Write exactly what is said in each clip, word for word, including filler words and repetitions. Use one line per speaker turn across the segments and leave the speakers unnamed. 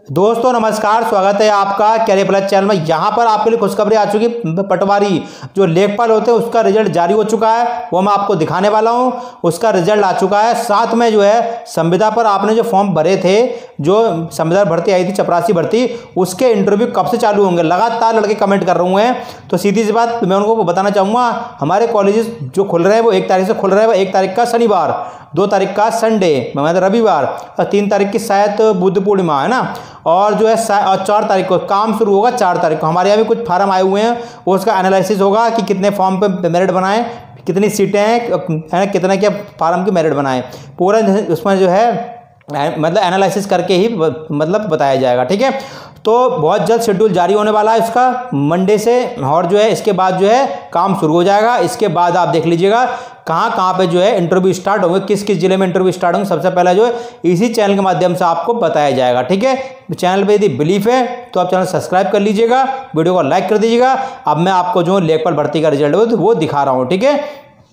दोस्तों नमस्कार, स्वागत है आपका कैरियर प्लस चैनल में। यहाँ पर आपके लिए खुशखबरी आ चुकी है। पटवारी जो लेखपाल होते हैं उसका रिजल्ट जारी हो चुका है, वो मैं आपको दिखाने वाला हूँ। उसका रिजल्ट आ चुका है। साथ में जो है संविदा पर आपने जो फॉर्म भरे थे, जो संविदा भर्ती आई थी चपरासी भर्ती, उसके इंटरव्यू कब से चालू होंगे। लगातार लड़के कमेंट कर रहे हैं, तो सीधी सी बात मैं उनको बताना चाहूँगा, हमारे कॉलेजेस जो खुल रहे हैं वो एक तारीख से खुल रहे हैं। एक तारीख का शनिवार, दो तारीख का संडे मतलब रविवार, और तीन तारीख की शायद बुद्ध पूर्णिमा है ना, और जो है और चार तारीख को काम शुरू होगा। चार तारीख को हमारे यहाँ भी कुछ फार्म आए हुए हैं, वो उसका एनालिसिस होगा कि कितने फॉर्म पे मेरिट बनाएं, कितनी सीटें हैं, कितने क्या फार्म की मेरिट बनाएं, पूरा उसमें जो है मतलब एनालिसिस करके ही मतलब बताया जाएगा। ठीक है, तो बहुत जल्द शेड्यूल जारी होने वाला है इसका मंडे से, और जो है इसके बाद जो है काम शुरू हो जाएगा। इसके बाद आप देख लीजिएगा कहाँ कहाँ पे जो है इंटरव्यू स्टार्ट होंगे, किस किस जिले में इंटरव्यू स्टार्ट होंगे, सबसे पहले जो है इसी चैनल के माध्यम से आपको बताया जाएगा। ठीक है, चैनल पे यदि बिलीफ है तो आप चैनल सब्सक्राइब कर लीजिएगा, वीडियो को लाइक कर दीजिएगा। अब मैं आपको जो लेखपाल भर्ती का रिजल्ट वो दिखा रहा हूँ। ठीक है,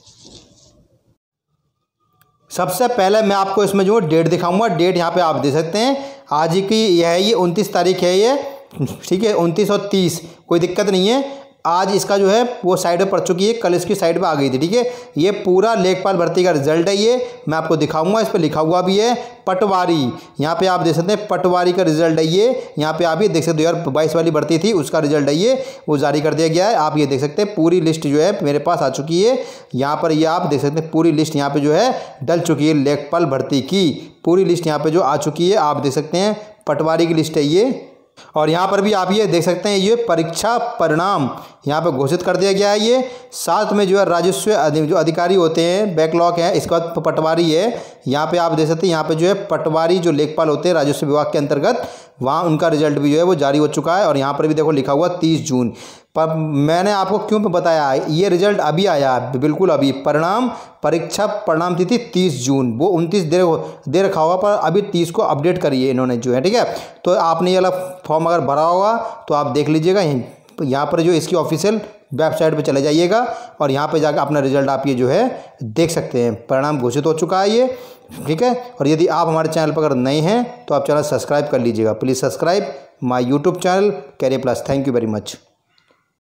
सबसे पहले मैं आपको इसमें जो डेट दिखाऊंगा। डेट यहाँ पे आप दे सकते हैं, आज की यह है, ये उनतीस तारीख है ये। ठीक है, उनतीस और तीस कोई दिक्कत नहीं है। आज इसका जो है वो साइड पर पड़ चुकी है, कल इसकी साइड पे आ गई थी। ठीक है, ये पूरा लेखपाल भर्ती का रिजल्ट है, ये मैं आपको दिखाऊंगा। इस पर लिखा हुआ भी है पटवारी, यहाँ पे आप देख सकते हैं पटवारी का रिजल्ट है ये। यहाँ पे आप ये देख सकते हैं दो हज़ार बाईस वाली भर्ती थी, उसका रिजल्ट है ये, वो जारी कर दिया गया है। आप ये देख सकते हैं पूरी लिस्ट जो है मेरे पास आ चुकी है। यहाँ पर ये आप देख सकते हैं पूरी लिस्ट यहाँ पे जो है डल चुकी है, लेखपाल भर्ती की पूरी लिस्ट यहाँ पे जो आ चुकी है। आप देख सकते हैं पटवारी की लिस्ट है ये, और यहाँ पर भी आप ये देख सकते हैं ये परीक्षा परिणाम यहाँ पे घोषित कर दिया गया है ये। साथ में जो है राजस्व जो अधिकारी होते हैं, बैकलॉग है, इसके बाद पटवारी है। यहाँ पे आप देख सकते हैं यहाँ पे जो है पटवारी जो लेखपाल होते हैं राजस्व विभाग के अंतर्गत, वहाँ उनका रिजल्ट भी जो है वो जारी हो चुका है। और यहाँ पर भी देखो लिखा हुआ तीस जून। पर मैंने आपको क्यों बताया ये रिजल्ट अभी आया है, बिल्कुल अभी। परिणाम परीक्षा परिणाम तिथि तीस जून, वो उनतीस दे दे रखा होगा, पर अभी तीस को अपडेट करिए इन्होंने जो है। ठीक है, तो आपने ये वाला फॉर्म अगर भरा होगा तो आप देख लीजिएगा, यहाँ पर जो इसकी ऑफिशियल वेबसाइट पे चले जाइएगा, और यहाँ पे जाकर अपना रिजल्ट आप ये जो है देख सकते हैं। परिणाम घोषित हो चुका है ये। ठीक है, और यदि आप हमारे चैनल पर अगर नए हैं तो आप चैनल सब्सक्राइब कर लीजिएगा। Please subscribe my YouTube channel career plus. Thank you very much.